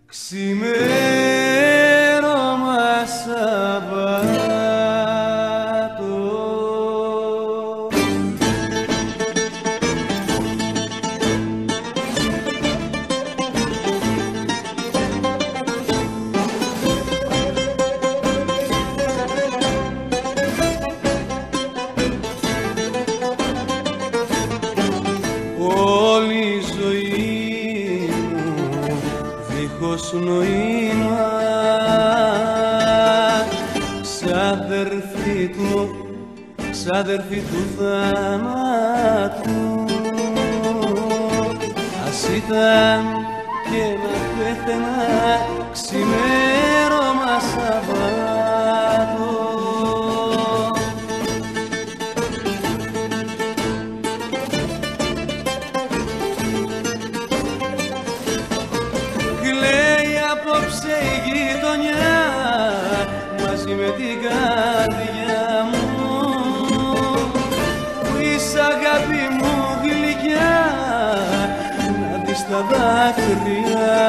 Ξημέρωμα Σαββάτο. Όλη η ζωή μου δίχως νοήμα, ξάδερφη του θανάτου. Ας ήταν και να πέθαινα ξημέρωμα Σαββάτο. Κλαίει απόψε η γειτονιά μαζί με την καρδιά μου, που είσαι αγάπη μου γλυκιά να δεις τα δάκρυα